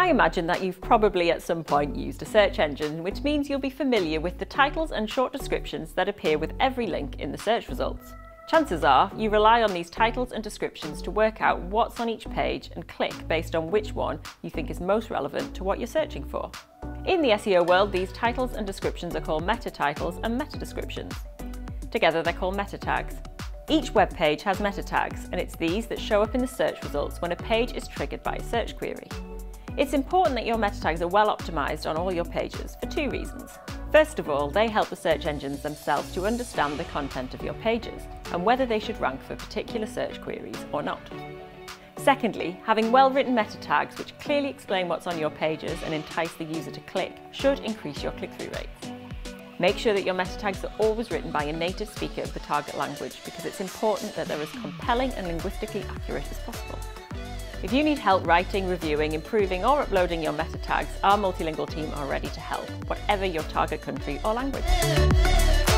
I imagine that you've probably at some point used a search engine, which means you'll be familiar with the titles and short descriptions that appear with every link in the search results. Chances are you rely on these titles and descriptions to work out what's on each page and click based on which one you think is most relevant to what you're searching for. In the SEO world, these titles and descriptions are called meta titles and meta descriptions. Together they're called meta tags. Each web page has meta tags, and it's these that show up in the search results when a page is triggered by a search query. It's important that your meta tags are well optimized on all your pages for two reasons. First of all, they help the search engines themselves to understand the content of your pages and whether they should rank for particular search queries or not. Secondly, having well-written meta tags which clearly explain what's on your pages and entice the user to click should increase your click-through rates. Make sure that your meta tags are always written by a native speaker of the target language, because it's important that they're as compelling and linguistically accurate as possible. If you need help writing, reviewing, improving or uploading your meta tags, our multilingual team are ready to help, whatever your target country or language.